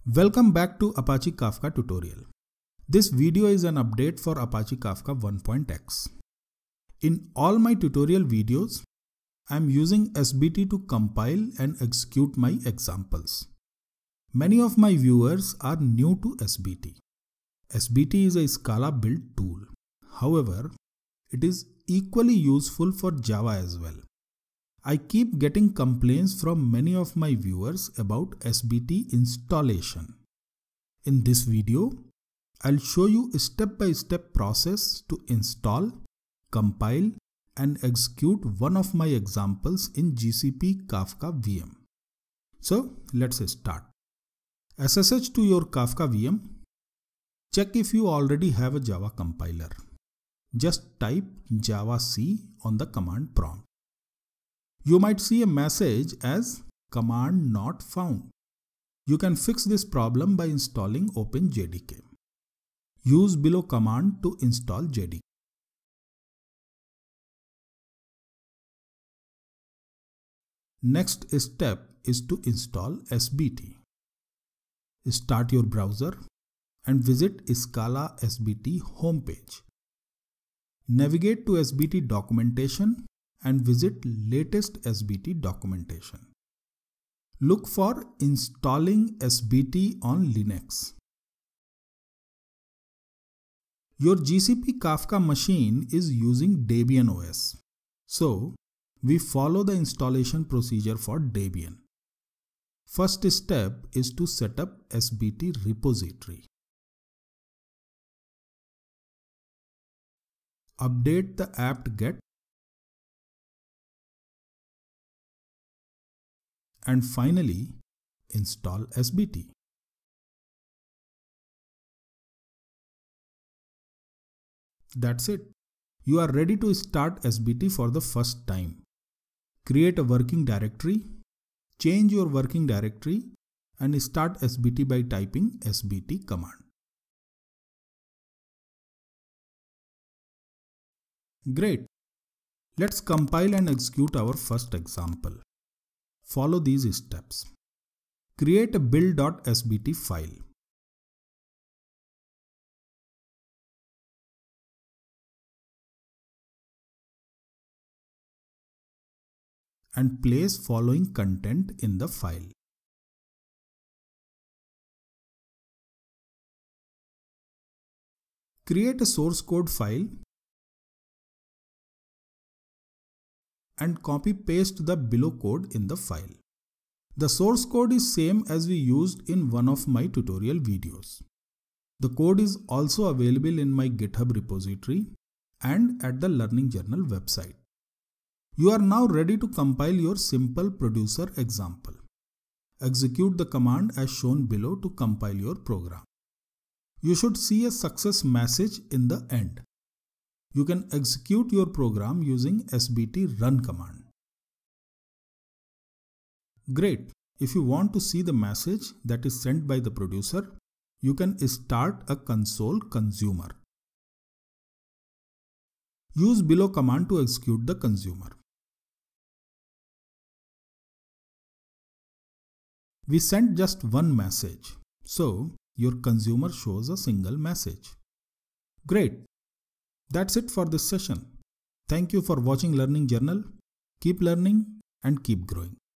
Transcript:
Welcome back to Apache Kafka tutorial. This video is an update for Apache Kafka 1.x. In all my tutorial videos, I am using SBT to compile and execute my examples. Many of my viewers are new to SBT. SBT is a Scala build tool. However, it is equally useful for Java as well. I keep getting complaints from many of my viewers about SBT installation. In this video, I'll show you a step-by-step process to install, compile, and execute one of my examples in GCP Kafka VM. So let's start. SSH to your Kafka VM. Check if you already have a Java compiler. Just type Java C on the command prompt. You might see a message as command not found. You can fix this problem by installing OpenJDK. Use below command to install JDK. Next step is to install SBT. Start your browser and visit Scala SBT homepage. Navigate to SBT documentation and visit latest SBT documentation. Look for installing SBT on Linux. Your GCP Kafka machine is using Debian OS. So, we follow the installation procedure for Debian. First step is to set up SBT repository. Update the apt-get and finally install SBT. That's it. You are ready to start SBT for the first time. Create a working directory, change your working directory and start SBT by typing SBT command. Great. Let's compile and execute our first example. Follow these steps. Create a build.sbt file. And place following content in the file. Create a source code file and copy-paste the below code in the file. The source code is same as we used in one of my tutorial videos. The code is also available in my GitHub repository and at the Learning Journal website. You are now ready to compile your simple producer example. Execute the command as shown below to compile your program. You should see a success message in the end. You can execute your program using SBT run command. Great! If you want to see the message that is sent by the producer, you can start a console consumer. Use below command to execute the consumer. We sent just one message, so your consumer shows a single message. Great! That's it for this session. Thank you for watching Learning Journal. Keep learning and keep growing.